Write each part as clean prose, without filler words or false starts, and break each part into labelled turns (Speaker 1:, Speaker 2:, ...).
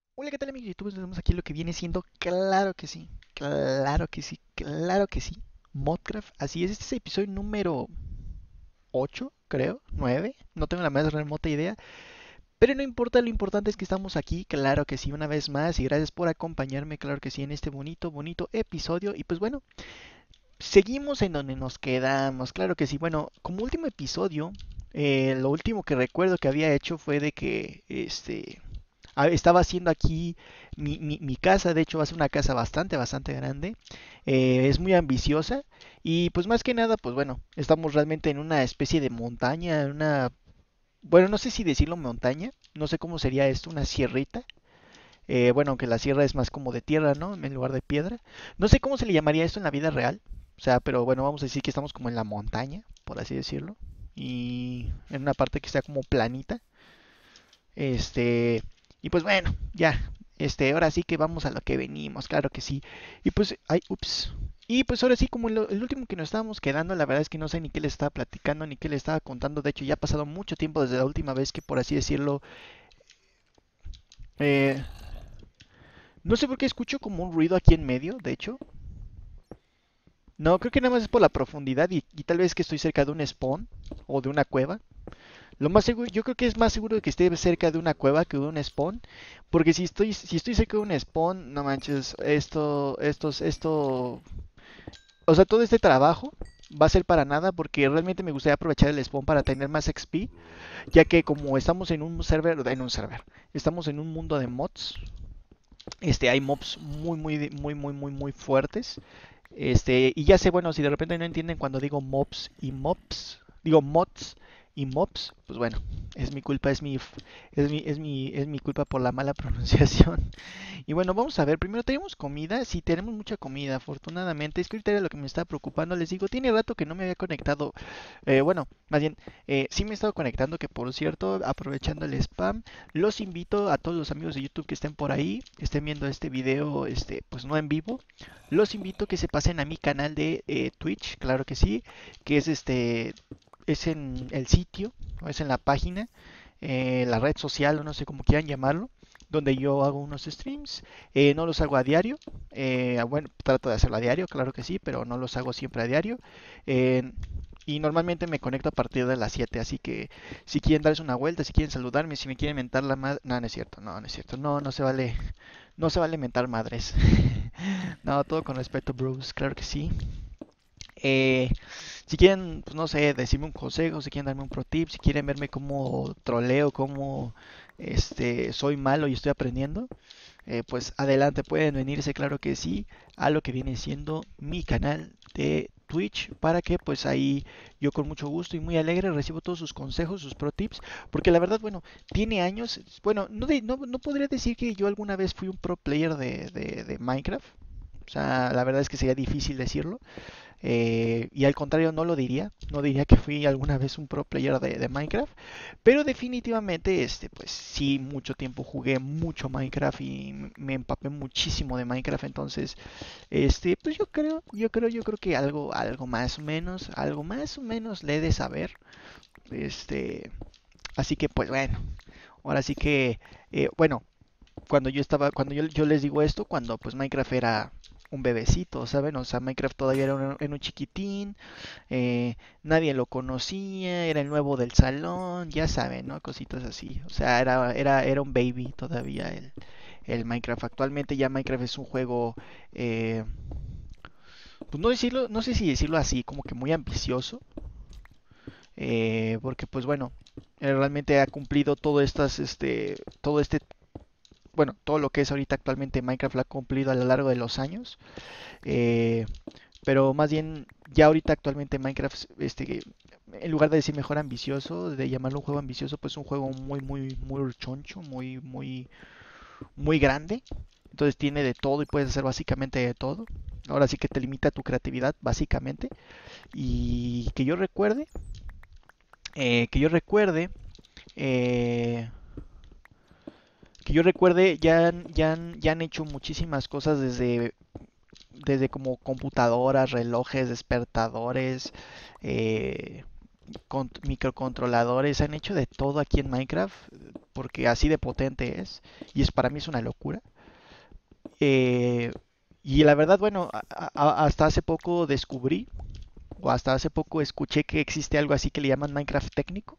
Speaker 1: Hola, ¿qué tal amigos de YouTube? Tenemos aquí lo que viene siendo, claro que sí, claro que sí, claro que sí, Modcraft. Así es, este es el episodio número 8, creo, 9, no tengo la más remota idea, pero no importa, lo importante es que estamos aquí, claro que sí, una vez más, y gracias por acompañarme, claro que sí, en este bonito, bonito episodio. Y pues bueno, seguimos en donde nos quedamos, claro que sí. Bueno, como último episodio, lo último que recuerdo que había hecho fue de que, estaba haciendo aquí mi casa. De hecho va a ser una casa bastante, bastante grande. Es muy ambiciosa y pues más que nada, pues bueno, estamos realmente en una especie de montaña, en una, bueno, no sé si decirlo montaña, no sé cómo sería esto, una sierrita. Bueno, aunque la sierra es más como de tierra, ¿no? En lugar de piedra. No sé cómo se le llamaría esto en la vida real. O sea, pero bueno, vamos a decir que estamos como en la montaña, por así decirlo. Y en una parte que está como planita. Este, y pues bueno, ya, ahora sí que vamos a lo que venimos, claro que sí. Y pues, ay, ups. Y pues ahora sí, como el último que nos estábamos quedando, la verdad es que no sé ni qué le estaba platicando, ni qué le estaba contando. De hecho, ya ha pasado mucho tiempo desde la última vez que, por así decirlo, eh, no sé por qué escucho como un ruido aquí en medio, de hecho. No, creo que nada más es por la profundidad y tal vez que estoy cerca de un spawn o de una cueva. Lo más seguro, yo creo que es más seguro de que esté cerca de una cueva que de un spawn, porque si estoy cerca de un spawn, no manches, o sea, todo este trabajo va a ser para nada, porque realmente me gustaría aprovechar el spawn para tener más XP, ya que como estamos en un server, estamos en un mundo de mods. Hay mobs muy, muy, muy, muy, muy, muy fuertes. Y ya sé, bueno, si de repente no entienden cuando digo mobs y mobs, digo mods y mobs, pues bueno, es mi culpa, es mi culpa por la mala pronunciación. Y bueno, vamos a ver, primero tenemos comida, sí tenemos mucha comida, afortunadamente. Es que ahorita era lo que me estaba preocupando, les digo, tiene rato que no me había conectado. Bueno, más bien, sí me he estado conectando, que por cierto, aprovechando el spam, los invito a todos los amigos de YouTube que estén por ahí, estén viendo este video, pues no en vivo, los invito a que se pasen a mi canal de Twitch, claro que sí, que es en el sitio, o es en la página, la red social, o no sé cómo quieran llamarlo, donde yo hago unos streams. No los hago a diario, bueno, trato de hacerlo a diario, claro que sí, pero no los hago siempre a diario. Eh, y normalmente me conecto a partir de las 7, así que si quieren darse una vuelta, si quieren saludarme, si me quieren mentar la madre, no, no es cierto, no, no es cierto, no, no se vale, no se vale mentar madres. No, todo con respeto, bros, claro que sí. Eh, si quieren, pues no sé, decirme un consejo, si quieren darme un pro tip, si quieren verme cómo troleo, cómo soy malo y estoy aprendiendo, pues adelante, pueden venirse, claro que sí, a lo que viene siendo mi canal de Twitch, para que pues ahí yo con mucho gusto y muy alegre recibo todos sus consejos, sus pro tips, porque la verdad, bueno, tiene años, bueno, no podría decir que yo alguna vez fui un pro player de Minecraft. O sea, la verdad es que sería difícil decirlo. Y al contrario, no lo diría. No diría que fui alguna vez un pro player de Minecraft. Pero definitivamente, pues sí, mucho tiempo jugué mucho Minecraft y me empapé muchísimo de Minecraft. Entonces, pues yo creo que algo más o menos le he de saber. Este, así que pues bueno, ahora sí que, bueno, cuando yo les digo esto, cuando pues Minecraft era un bebecito, ¿saben? O sea, Minecraft todavía era un chiquitín, nadie lo conocía, era el nuevo del salón, ya saben, ¿no? Cositas así. O sea, era un baby todavía el Minecraft. Actualmente ya Minecraft es un juego, eh, pues no sé si decirlo así, como que muy ambicioso, porque pues bueno, realmente ha cumplido bueno, todo lo que es ahorita actualmente Minecraft lo ha cumplido a lo largo de los años. eh, pero más bien ya ahorita actualmente Minecraft, en lugar de decir mejor ambicioso, de llamarlo un juego ambicioso, pues un juego muy, muy, muy choncho, muy, muy, muy grande. Entonces tiene de todo y puedes hacer básicamente de todo. Ahora sí que te limita tu creatividad, básicamente. Y que yo recuerde, eh, ya han hecho muchísimas cosas desde como computadoras, relojes, despertadores, eh, microcontroladores, han hecho de todo aquí en Minecraft. porque así de potente es, y es para mí es una locura. Eh, y la verdad, bueno, hasta hace poco descubrí, o hasta hace poco escuché que existe algo así que le llaman Minecraft técnico.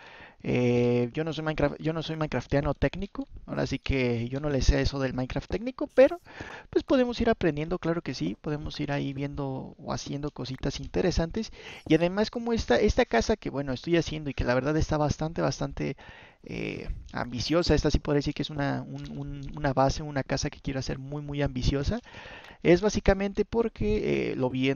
Speaker 1: Yo no soy Minecraftiano técnico, ahora sí que yo no le sé eso del Minecraft técnico, pero pues podemos ir aprendiendo, claro que sí, podemos ir ahí viendo o haciendo cositas interesantes. Y además como esta casa que bueno estoy haciendo y que la verdad está bastante ambiciosa, esta sí podría decir que es una base, una casa que quiero hacer muy ambiciosa, es básicamente porque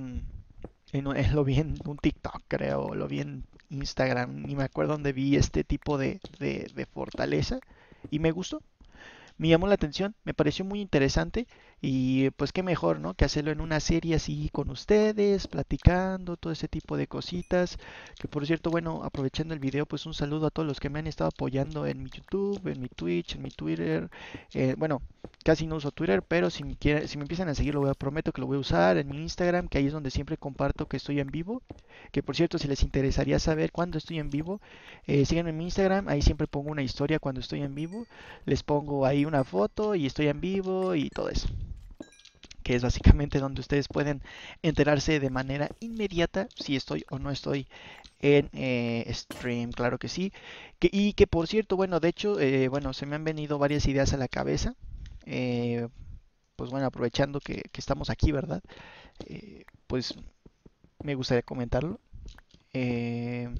Speaker 1: lo vi en un TikTok, creo, lo vi en Instagram, ni me acuerdo dónde vi este tipo de fortaleza y me gustó, me llamó la atención, me pareció muy interesante y pues qué mejor, ¿no? Que hacerlo en una serie así con ustedes, platicando, todo ese tipo de cositas. Que por cierto, bueno, aprovechando el video, pues un saludo a todos los que me han estado apoyando en mi YouTube, en mi Twitch, en mi Twitter. Bueno, casi no uso Twitter, pero si me empiezan a seguir, prometo que lo voy a usar en mi Instagram, que ahí es donde siempre comparto que estoy en vivo. Que por cierto, si les interesaría saber cuándo estoy en vivo, síganme en mi Instagram, ahí siempre pongo una historia cuando estoy en vivo, les pongo ahí una foto y estoy en vivo y todo eso, que es básicamente donde ustedes pueden enterarse de manera inmediata si estoy o no estoy en stream, claro que sí. Y que por cierto, bueno, de hecho, bueno, se me han venido varias ideas a la cabeza. Eh, pues bueno, aprovechando que estamos aquí, ¿verdad? Pues me gustaría comentarlo. Eh,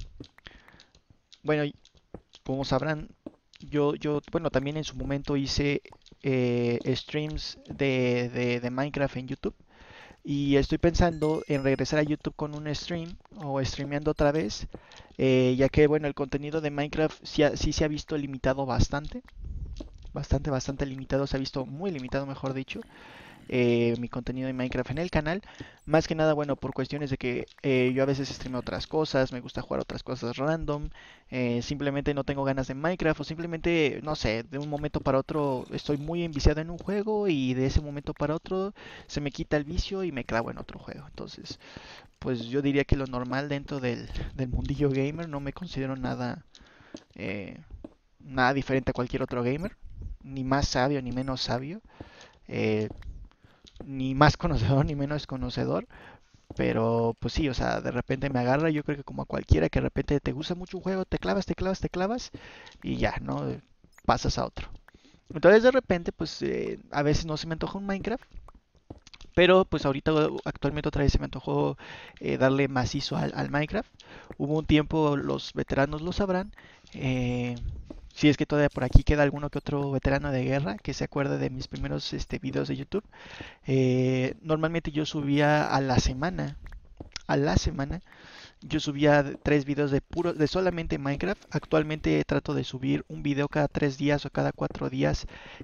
Speaker 1: bueno, como sabrán, bueno, también en su momento hice streams de Minecraft en YouTube. Y estoy pensando en regresar a YouTube con un stream o streameando otra vez, ya que bueno, el contenido de Minecraft sí se ha visto limitado bastante limitado, se ha visto muy limitado, mejor dicho, mi contenido de Minecraft en el canal. Más que nada, bueno, por cuestiones de que yo a veces streameo otras cosas, me gusta jugar otras cosas random, simplemente no tengo ganas de Minecraft o simplemente, no sé, de un momento para otro estoy muy enviciado en un juego y de ese momento para otro se me quita el vicio y me clavo en otro juego. Entonces, pues yo diría que lo normal dentro del mundillo gamer, no me considero eh, nada diferente a cualquier otro gamer, ni más sabio ni menos sabio. Eh, Ni más conocedor ni menos conocedor, pero pues sí, o sea, de repente me agarra, yo creo que como a cualquiera que de repente te gusta mucho un juego, te clavas y ya, ¿no? Pasas a otro. Entonces de repente, pues a veces no se me antoja un Minecraft, pero pues ahorita actualmente otra vez se me antojó darle macizo al Minecraft. Hubo un tiempo, los veteranos lo sabrán, si es que todavía por aquí queda alguno que otro veterano de guerra que se acuerde de mis primeros videos de YouTube. Normalmente yo subía a la semana, yo subía 3 videos de solamente Minecraft. Actualmente trato de subir un video cada 3 días o cada 4 días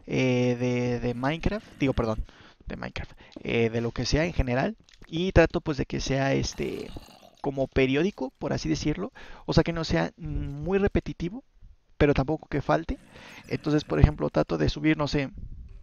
Speaker 1: de Minecraft, digo, perdón, de Minecraft, de lo que sea en general. Y trato pues de que sea como periódico, por así decirlo, o sea que no sea muy repetitivo, pero tampoco que falte. Entonces, por ejemplo, trato de subir, no sé,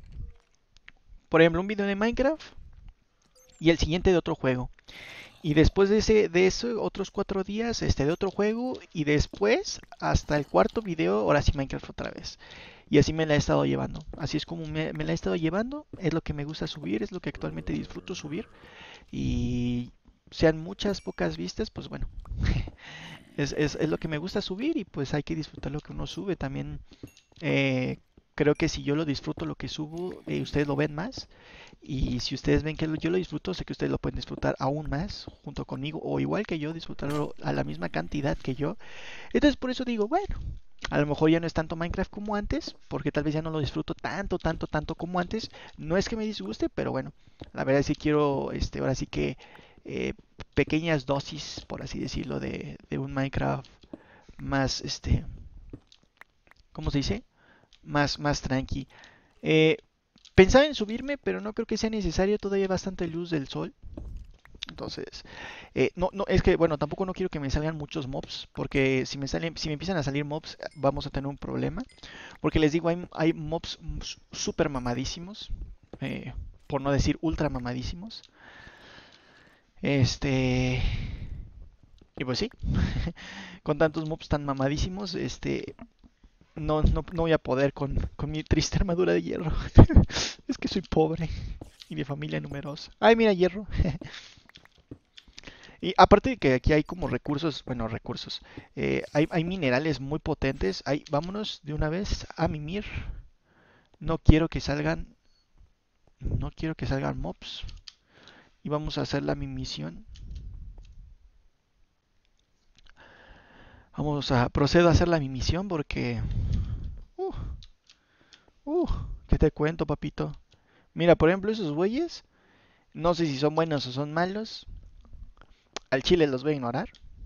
Speaker 1: por ejemplo, un video de Minecraft y el siguiente de otro juego. Y después de eso, otros 4 días de otro juego. Y después, hasta el cuarto video, ahora sí Minecraft otra vez. Y así me la he estado llevando. Así es como me la he estado llevando. Es lo que me gusta subir, es lo que actualmente disfruto subir. Y sean muchas, pocas vistas, pues bueno. Es lo que me gusta subir y pues hay que disfrutar lo que uno sube. También eh, creo que si yo lo disfruto lo que subo, ustedes lo ven más. Y si ustedes ven que yo lo disfruto, sé que ustedes lo pueden disfrutar aún más junto conmigo o igual que yo, disfrutarlo a la misma cantidad que yo. Entonces por eso digo, bueno, a lo mejor ya no es tanto Minecraft como antes, porque tal vez ya no lo disfruto tanto como antes. No es que me disguste, pero bueno, la verdad sí quiero, ahora sí que eh, pequeñas dosis, por así decirlo, de un Minecraft más, ¿cómo se dice? Más tranqui. Eh, Pensaba en subirme, pero no creo que sea necesario, todavía hay bastante luz del sol. Entonces, no, es que, bueno, tampoco no quiero que me salgan muchos mobs, porque si me empiezan a salir mobs, vamos a tener un problema. Porque les digo, hay mobs super mamadísimos, por no decir ultra mamadísimos. Este, y pues sí, con tantos mobs tan mamadísimos, no voy a poder con mi triste armadura de hierro. Es que soy pobre y mi familia numerosa. Ay, mira, hierro. Y aparte de que aquí hay como recursos, bueno, recursos, hay minerales muy potentes. Vámonos de una vez a mimir. No quiero que salgan, no quiero que salgan mobs. Y vamos a hacer la misión. Procedo a hacer la misión porque, uh, uh, ¿qué te cuento, papito? Mira, por ejemplo, esos güeyes, no sé si son buenos o son malos. Al chile los voy a ignorar.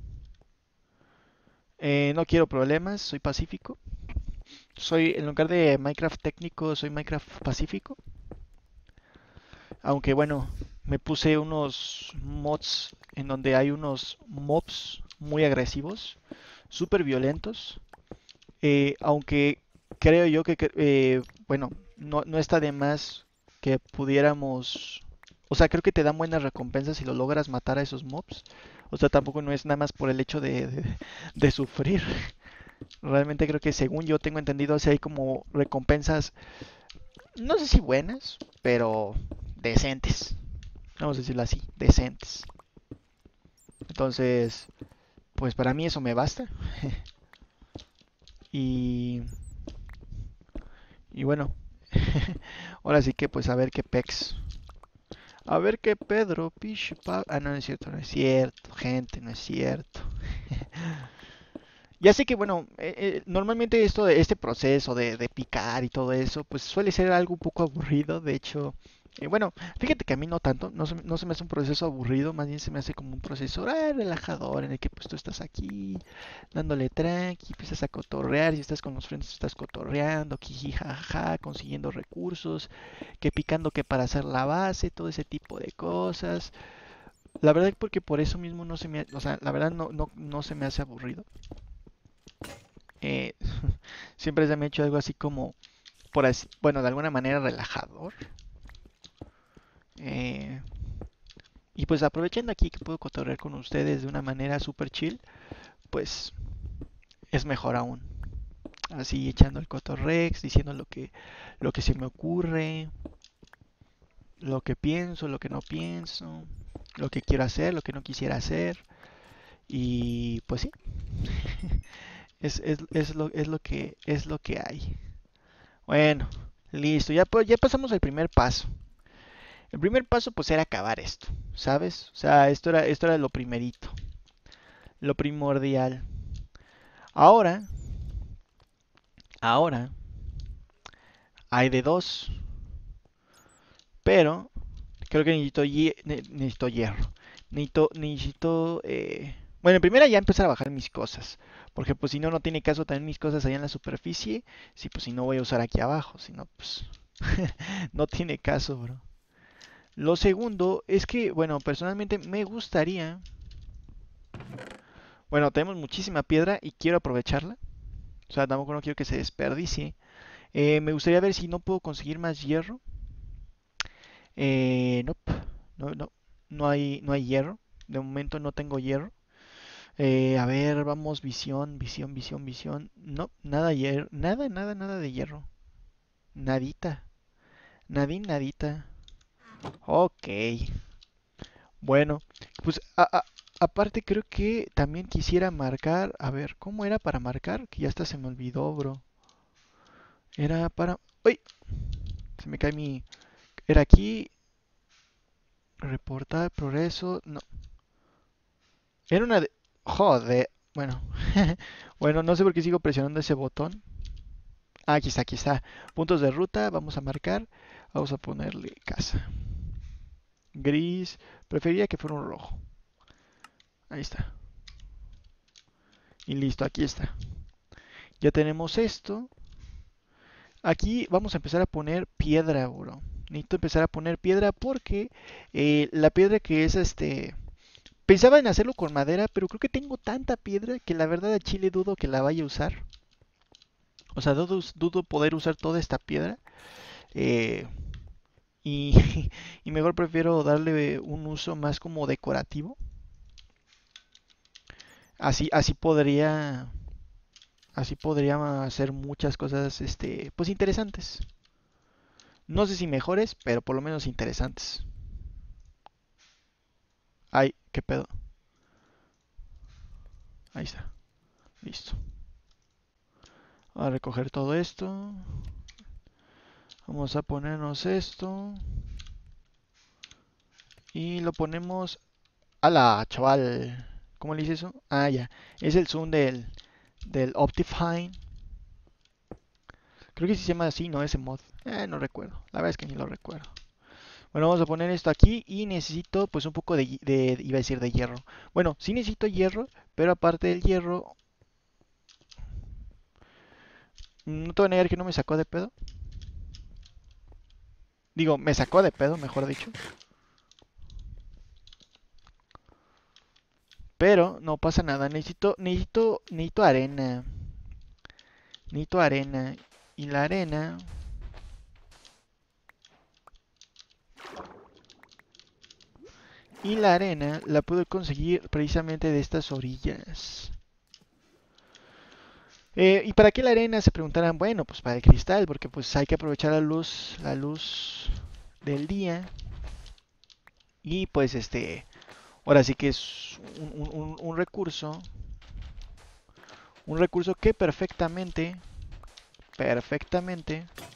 Speaker 1: No quiero problemas, soy pacífico. En lugar de Minecraft técnico, soy Minecraft pacífico. Aunque bueno, me puse unos mods en donde hay unos mobs muy agresivos, súper violentos. Aunque creo yo bueno, no está de más que pudiéramos... O sea, creo que te dan buenas recompensas si lo logras matar a esos mobs. O sea, tampoco no es nada más por el hecho de sufrir. Realmente creo que según yo tengo entendido, si hay como recompensas, no sé si buenas, pero decentes. Vamos a decirlo así, decentes. Entonces, pues para mí eso me basta. Y, y bueno, ahora sí que pues a ver qué pex. A ver qué Pedro, Ah, no, no es cierto, no es cierto, gente, no es cierto. Ya sé que, bueno, normalmente este proceso de picar y todo eso, pues suele ser algo un poco aburrido. De hecho, bueno, fíjate que a mí no tanto, no se me hace un proceso aburrido, más bien se me hace como un proceso relajador en el que pues tú estás aquí dándole tranqui, empiezas a cotorrear, si estás con los friends estás cotorreando, jiji, jajaja, consiguiendo recursos, que picando que para hacer la base, todo ese tipo de cosas. La verdad porque por eso mismo no se me, o sea, la verdad no se me hace aburrido. eh, Siempre se me ha hecho algo así como, bueno, de alguna manera relajador. Eh, y pues aprovechando aquí que puedo cotorrear con ustedes de una manera super chill, pues es mejor aún. Así echando el cotorrex, diciendo lo que se me ocurre, lo que pienso, lo que no pienso, lo que quiero hacer, lo que no quisiera hacer. Y pues sí, es lo que hay. Bueno, listo, ya pasamos el primer paso. El primer paso pues era acabar esto, ¿sabes? O sea, esto era lo primerito, lo primordial. Ahora, ahora hay de dos, pero creo que necesito hierro. Bueno, en primera ya empezar a bajar mis cosas, porque pues si no, no tiene caso tener mis cosas allá en la superficie, si pues si no voy a usar aquí abajo, si no pues no tiene caso, bro. Lo segundo es que, bueno, personalmente me gustaría, bueno, tenemos muchísima piedra y quiero aprovecharla. O sea, tampoco no quiero que se desperdicie. Me gustaría ver si no puedo conseguir más hierro. Nope. No hay hierro. De momento no tengo hierro. A ver, vamos, visión. No, nada hierro. Nada de hierro. Nadita. Nadita. Ok. Bueno, pues aparte creo que también quisiera marcar. A ver, ¿cómo era para marcar? Que ya hasta se me olvidó, bro. Era para... ¡Uy! Se me cae mi... Era aquí. Reportar progreso. No. Era una de... Joder. Bueno. Bueno, no sé por qué sigo presionando ese botón. Ah, aquí está, aquí está. Puntos de ruta. Vamos a marcar. Vamos a ponerle casa. Gris. Preferiría que fuera un rojo. Ahí está. Y listo, aquí está. Ya tenemos esto. Aquí vamos a empezar a poner piedra, bro. Necesito empezar a poner piedra porque la piedra que es Pensaba en hacerlo con madera, pero creo que tengo tanta piedra que la verdad a Chile dudo que la vaya a usar. O sea, dudo poder usar toda esta piedra. eh, y, y mejor prefiero darle un uso más como decorativo. Así podría... Así podría hacer muchas cosas, pues interesantes. No sé si mejores, pero por lo menos interesantes. Ay, qué pedo. Ahí está. Listo. Voy a recoger todo esto. Vamos a ponernos esto. Y lo ponemos... ¡Hala, chaval! ¿Cómo le hice eso? Ah, ya. Es el zoom del Optifine. Creo que sí se llama así, ¿no? Ese mod. No recuerdo. La verdad es que ni lo recuerdo. Bueno, vamos a poner esto aquí y necesito pues un poco iba a decir de hierro. Bueno, sí necesito hierro, pero aparte del hierro, no te voy a negar que no me sacó de pedo. Digo, me sacó de pedo, mejor dicho. Pero no pasa nada, necesito arena. Necesito arena. Y la arena la puedo conseguir precisamente de estas orillas. ¿Y para qué la arena? Se preguntarán. Bueno, pues para el cristal, porque pues hay que aprovechar la luz del día. Y pues ahora sí que es un recurso que perfectamente